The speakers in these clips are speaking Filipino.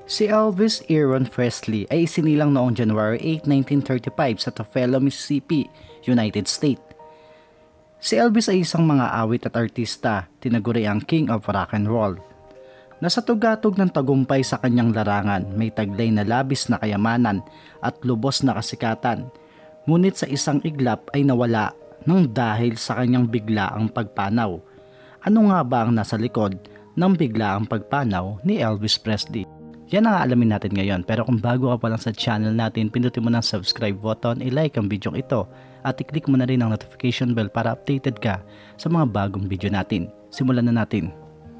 Si Elvis Aaron Presley ay isinilang noong January 8, 1935 sa Tupelo, Mississippi, United States. Si Elvis ay isang mga awit at artista, tinaguri ang King of Rock and Roll. Nasa tugatog ng tagumpay sa kanyang larangan, may taglay na labis na kayamanan at lubos na kasikatan. Ngunit sa isang iglap ay nawala nang dahil sa kanyang biglaang pagpanaw. Ano nga ba ang nasa likod ng biglaang pagpanaw ni Elvis Presley? Yan ang aalamin natin ngayon, pero kung bago ka pa lang sa channel natin, pindutin mo ng subscribe button, i-like ang video ito at i-click mo na rin ang notification bell para updated ka sa mga bagong video natin. Simulan na natin.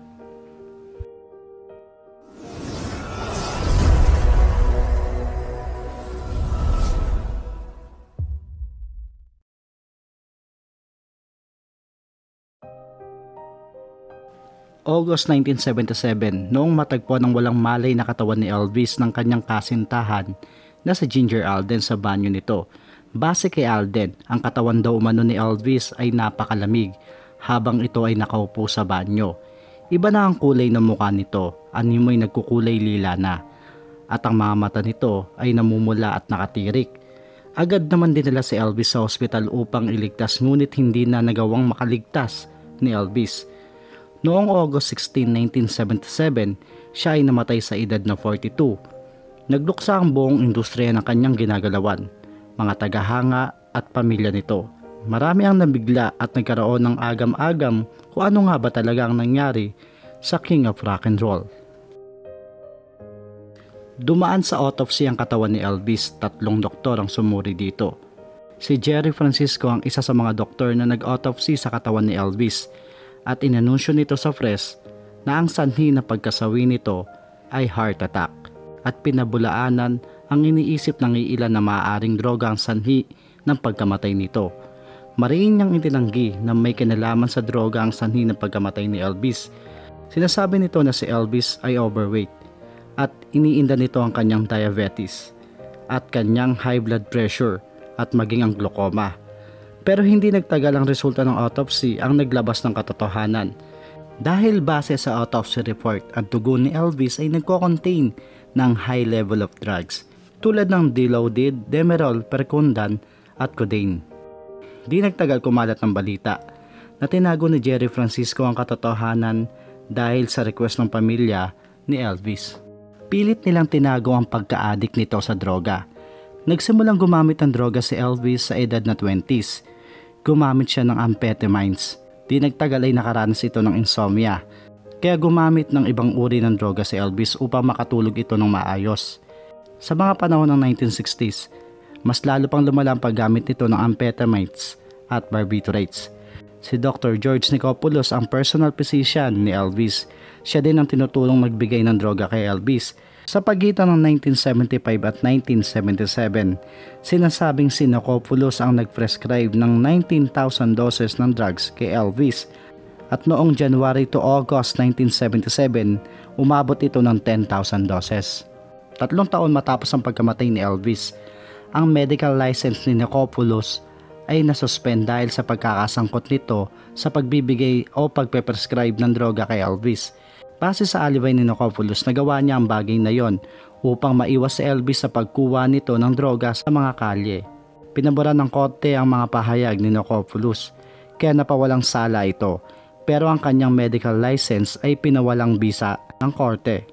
August 1977, noong matagpo ng walang malay na katawan ni Elvis ng kanyang kasintahan na si Ginger Alden sa banyo nito. Base kay Alden, ang katawan daw umano ni Elvis ay napakalamig habang ito ay nakaupo sa banyo. Iba na ang kulay ng mukha nito, animoy nagkukulay lila na. At ang mga mata nito ay namumula at nakatirik. Agad naman dinala si Elvis sa ospital upang iligtas, ngunit hindi na nagawang makaligtas ni Elvis. Noong August 16, 1977, siya ay namatay sa edad na 42. Nagluksa ang buong industriya ng kanyang ginagalawan, mga tagahanga at pamilya nito. Marami ang nabigla at nagkaroon ng agam-agam kung ano nga ba talaga ang nangyari sa King of Rock and Roll. Dumaan sa autopsy ang katawan ni Elvis, 3 doktor ang sumuri dito. Si Jerry Francisco ang isa sa mga doktor na nag-autopsy sa katawan ni Elvis, at inanunsyo nito sa press na ang sanhi na pagkasawi nito ay heart attack at pinabulaanan ang iniisip ng iilan na maaaring droga ang sanhi ng pagkamatay nito. Mariin niyang itinanggi na may kinalaman sa droga ang sanhi ng pagkamatay ni Elvis. Sinasabi nito na si Elvis ay overweight at iniinda nito ang kanyang diabetes at kanyang high blood pressure at maging ang glaucoma. Pero hindi nagtagal ang resulta ng autopsy ang naglabas ng katotohanan. Dahil base sa autopsy report, ang dugo ni Elvis ay nagko-contain ng high level of drugs tulad ng dilaudid, demerol, percundan at codeine. Di nagtagal kumalat ng balita na tinago ni Jerry Francisco ang katotohanan dahil sa request ng pamilya ni Elvis. Pilit nilang tinago ang pagka-addict nito sa droga. Nagsimulang gumamit ng droga si Elvis sa edad na 20s. Gumamit siya ng amphetamines. Di nagtagal ay nakaranas ito ng insomnia. Kaya gumamit ng ibang uri ng droga si Elvis upang makatulog ito ng maayos. Sa mga panahon ng 1960s, mas lalo pang lumala ang paggamit nito ng amphetamines at barbiturates. Si Dr. George Nicopulos ang personal physician ni Elvis. Siya din ang tinutulong magbigay ng droga kay Elvis. Sa pagitan ng 1975 at 1977, sinasabing si Nicopulos ang nag-prescribe ng 19,000 doses ng drugs kay Elvis at noong January to August 1977, umabot ito ng 10,000 doses. 3 taon matapos ang pagkamatay ni Elvis, ang medical license ni Nicopulos ay nasuspend dahil sa pagkakasangkot nito sa pagbibigay o pagpe-prescribe ng droga kay Elvis. Base sa alibay ni Nicopulos, nagawa niya ang bagay na yon upang maiwas si Elvis sa pagkuha nito ng droga sa mga kalye. Pinabura ng korte ang mga pahayag ni Nicopulos, kaya napawalang sala ito, pero ang kanyang medical license ay pinawalang bisa ng korte.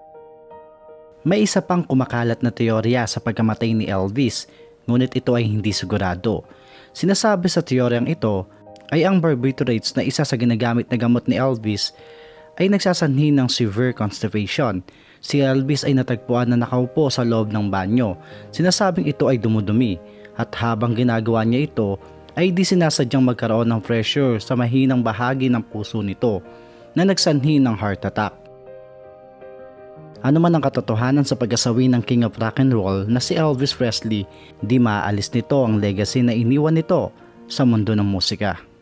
May isa pang kumakalat na teorya sa pagkamatay ni Elvis, ngunit ito ay hindi sigurado. Sinasabi sa teoryang ito ay ang barbiturates na isa sa ginagamit na gamot ni Elvis ay nagsasanhi ng severe constipation. Si Elvis ay natagpuan na nakaupo sa loob ng banyo. Sinasabing ito ay dumudumi at habang ginagawa niya ito ay di sinasadyang magkaroon ng pressure sa mahinang bahagi ng puso nito na nagsanhi ng heart attack. Ano man ang katotohanan sa pagkasawi ng King of Rock and Roll na si Elvis Presley, di maaalis nito ang legacy na iniwan nito sa mundo ng musika.